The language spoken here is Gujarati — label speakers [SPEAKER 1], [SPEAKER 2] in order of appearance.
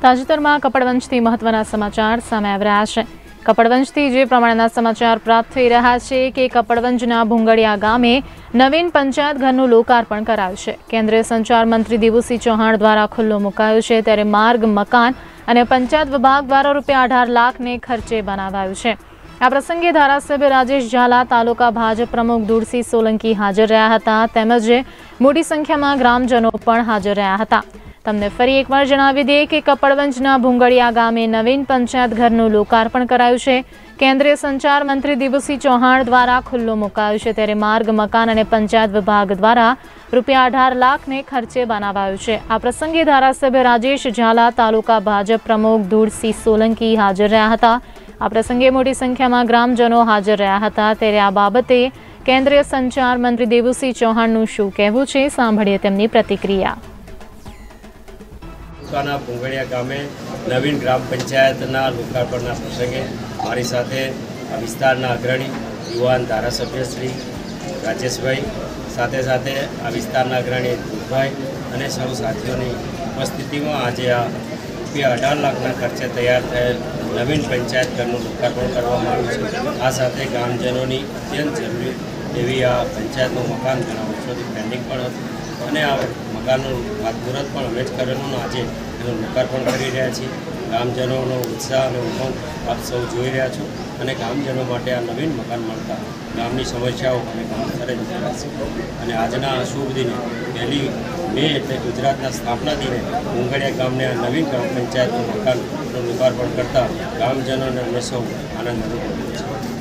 [SPEAKER 1] તાજેતરમાં કપડવંજથી મહત્વના સમાચાર સામે આવી રહ્યા છે। કપડવંજથી જે પ્રમાણેના સમાચાર પ્રાપ્ત થઈ રહ્યા છે કે કપડવંજના ભુંગળિયા ગામે નવીન પંચાયત ઘરનું લોકાર્પણ કરાયું છે। કેન્દ્રીય સંચાર મંત્રી દેવુસિંહ ચૌહાણ દ્વારા ખુલ્લો મુકાયો છે, ત્યારે માર્ગ, મકાન અને પંચાયત વિભાગ દ્વારા ₹18 લાખને ખર્ચે બનાવાયું છે। આ પ્રસંગે ધારાસભ્ય રાજેશ ઝાલા, તાલુકા ભાજપ પ્રમુખ દુરસિંહ સોલંકી હાજર રહ્યા હતા, તેમજ મોટી સંખ્યામાં ગ્રામજનો પણ હાજર રહ્યા હતા। તમને ફરી એકવાર જણાવી દઈએ કે કપડવંજના ભુંગળિયા ગામે નવીન પંચાયત ઘરનું લોકાર્પણ કરાયું છે। કેન્દ્રીય સંચાર મંત્રી દેવુસિંહ ચૌહાણ દ્વારા ખુલ્લો મુકાયું છે, ત્યારે માર્ગ, મકાન અને પંચાયત વિભાગ દ્વારા ₹18 લાખને ખર્ચે બનાવાયું છે। આ પ્રસંગે ધારાસભ્ય રાજેશ ઝાલા, તાલુકા ભાજપ પ્રમુખ દુરસિંહ સોલંકી હાજર રહ્યા હતા। આ પ્રસંગે મોટી સંખ્યામાં ગ્રામજનો હાજર રહ્યા હતા, ત્યારે આ બાબતે કેન્દ્રીય સંચાર મંત્રી દેવુસિંહ ચૌહાણનું શું કહેવું છે, સાંભળીએ તેમની પ્રતિક્રિયા।
[SPEAKER 2] ભુંગળિયા ગામે નવીન ગ્રામ પંચાયતના લોકાર્પણના પ્રસંગે મારી સાથે આ વિસ્તારના અગ્રણી યુવાન ધારાસભ્ય શ્રી રાજેશભાઈ, સાથે સાથે આ વિસ્તારના અગ્રણી દુધભાઈ અને સૌ સાથીઓની ઉપસ્થિતિમાં આજે આ ₹18 લાખના ખર્ચે તૈયાર થયેલ નવીન પંચાયત ઘરનું લોકાર્પણ કરવામાં આવ્યું છે। આ સાથે ગ્રામજનોની અત્યંત જરૂરી એવી આ પંચાયતનું મકાન ઘણા વર્ષોથી પેન્ડિંગ પણ હતું અને આ મકાનનું ખાતમુહૂર્ત પણ અમે જ કરેલું, આજે એનું લોકાર્પણ કરી રહ્યા છીએ। ગ્રામજનોનો ઉત્સાહ અને ઉમંગ આપ સૌ જોઈ રહ્યા છો અને ગ્રામજનો માટે આ નવીન મકાન મળતા ગામની સમસ્યાઓ અને ગામસ્તરે નીકળાશે અને આજના શુભ દિને 1 મે એટલે ગુજરાતના સ્થાપના દિને ભુંગળિયા ગામને આ નવીન ગ્રામ પંચાયતનું મકાનનું લોકાર્પણ કરતા ગ્રામજનોને અમે સૌ આનંદ અનુભવીએ છીએ।